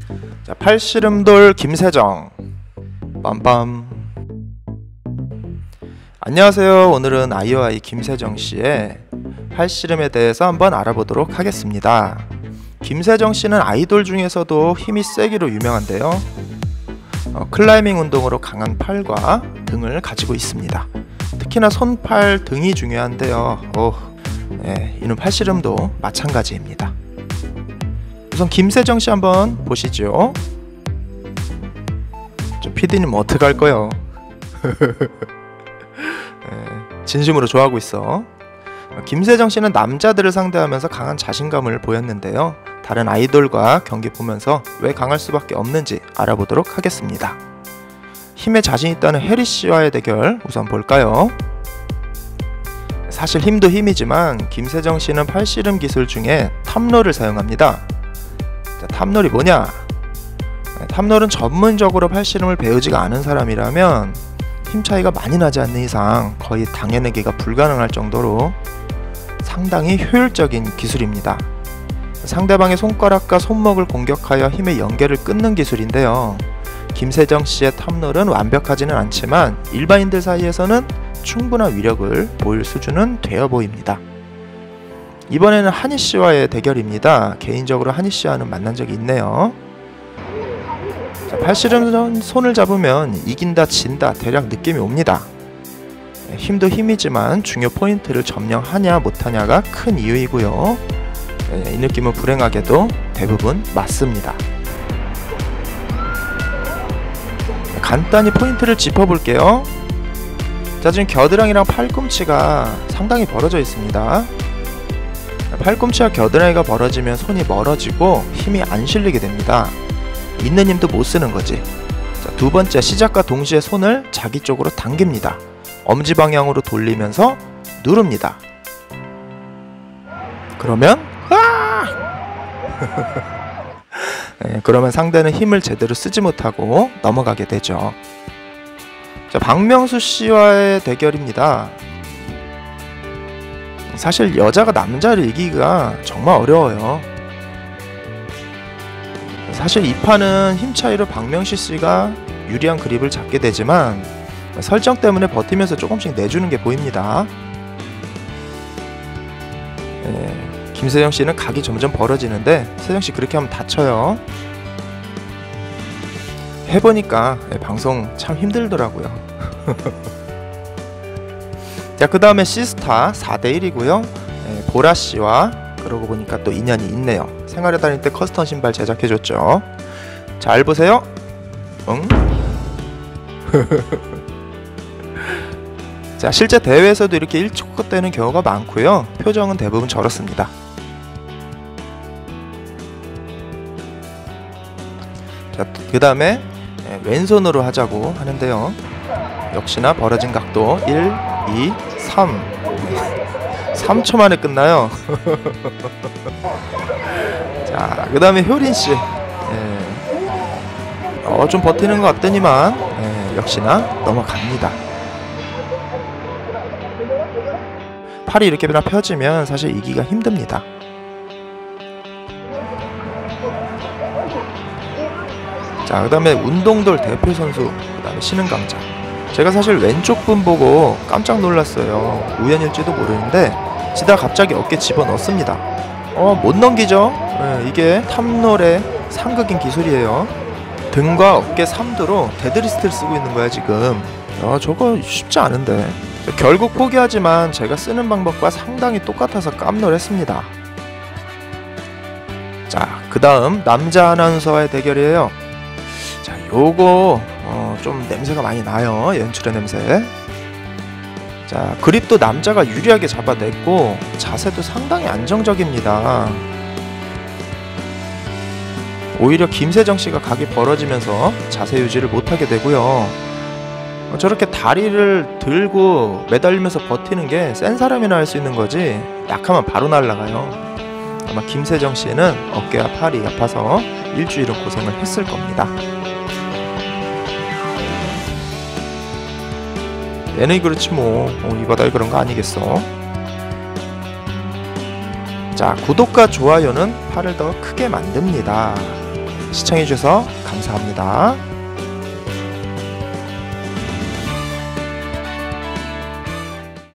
자, 팔씨름돌 김세정 빰빰. 안녕하세요. 오늘은 아이오아이 김세정씨의 팔씨름에 대해서 한번 알아보도록 하겠습니다. 김세정씨는 아이돌 중에서도 힘이 세기로 유명한데요, 클라이밍 운동으로 강한 팔과 등을 가지고 있습니다. 특히나 손, 팔, 등이 중요한데요. 이는 팔씨름도 마찬가지입니다. 우선 김세정씨 한번 보시죠. 저 PD님 어떡할 거요? 진심으로 좋아하고 있어. 김세정씨는 남자들을 상대하면서 강한 자신감을 보였는데요, 다른 아이돌과 경기 보면서 왜 강할 수밖에 없는지 알아보도록 하겠습니다. 힘에 자신 있다는 혜리씨와의 대결 우선 볼까요? 사실 힘도 힘이지만 김세정씨는 팔씨름 기술 중에 탑롤을 사용합니다. 자, 탑롤이 뭐냐? 탑롤은 전문적으로 팔씨름을 배우지가 않은 사람이라면 힘 차이가 많이 나지 않는 이상 거의 당해내기가 불가능할 정도로 상당히 효율적인 기술입니다. 상대방의 손가락과 손목을 공격하여 힘의 연계를 끊는 기술인데요, 김세정씨의 탑롤은 완벽하지는 않지만 일반인들 사이에서는 충분한 위력을 보일 수준은 되어 보입니다. 이번에는 한희씨와의 대결입니다. 개인적으로 한희씨와는 만난 적이 있네요. 자, 팔씨름 손을 잡으면 이긴다 진다 대략 느낌이 옵니다. 힘도 힘이지만 중요 포인트를 점령하냐 못하냐가 큰 이유이고요, 이 느낌은 불행하게도 대부분 맞습니다. 간단히 포인트를 짚어볼게요. 자, 지금 겨드랑이랑 팔꿈치가 상당히 벌어져 있습니다. 팔꿈치와 겨드랑이가 벌어지면 손이 멀어지고 힘이 안 실리게 됩니다. 있는 힘도 못 쓰는 거지. 자, 두 번째, 시작과 동시에 손을 자기 쪽으로 당깁니다. 엄지 방향으로 돌리면서 누릅니다. 그러면 그러면 상대는 힘을 제대로 쓰지 못하고 넘어가게 되죠. 자, 박명수 씨와의 대결입니다. 사실 여자가 남자를 이기기가 정말 어려워요. 사실 이 판은 힘 차이로 박명수 씨가 유리한 그립을 잡게 되지만 설정 때문에 버티면서 조금씩 내주는 게 보입니다. 김세정 씨는 각이 점점 벌어지는데 세정 씨 그렇게 하면 다쳐요. 해보니까 방송 참 힘들더라고요. 자, 그 다음에 시스타 4대1이고요 보라 씨와 그러고 보니까 또 인연이 있네요. 생활에 다닐 때 커스텀 신발 제작해줬죠. 잘 보세요. 응? 자, 실제 대회에서도 이렇게 1초컷 되는 경우가 많고요, 표정은 대부분 저렇습니다. 자, 그 다음에 왼손으로 하자고 하는데요, 역시나 벌어진 각도 1, 2, 3 3초 만에 끝나요. 자, 그 다음에 효린씨, 좀 버티는 것 같더니만 역시나 넘어갑니다. 팔이 이렇게나 펴지면 사실 이기가 힘듭니다. 자, 그 다음에 운동돌 대표 선수, 그 다음에 신흥강자. 제가 사실 왼쪽 분 보고 깜짝 놀랐어요. 우연일지도 모르는데 지다 갑자기 어깨 집어넣습니다. 못 넘기죠? 이게 탑롤의 상극인 기술이에요. 등과 어깨 삼두로 데드리스트를 쓰고 있는 거야 지금. 저거 쉽지 않은데. 결국 포기하지만 제가 쓰는 방법과 상당히 똑같아서 깜놀했습니다. 자, 그 다음 남자 아나운서와의 대결이에요. 자, 요거 좀 냄새가 많이 나요. 연출의 냄새. 자, 그립도 남자가 유리하게 잡아냈고 자세도 상당히 안정적입니다. 오히려 김세정씨가 각이 벌어지면서 자세 유지를 못하게 되고요, 저렇게 다리를 들고 매달리면서 버티는 게 센 사람이나 할 수 있는 거지 약하면 바로 날아가요. 아마 김세정씨는 어깨와 팔이 아파서 일주일은 고생을 했을 겁니다. 얘는 그렇지 뭐, 이 바닥에 그런 거 아니겠어. 자, 구독과 좋아요는 팔을 더 크게 만듭니다. 시청해주셔서 감사합니다.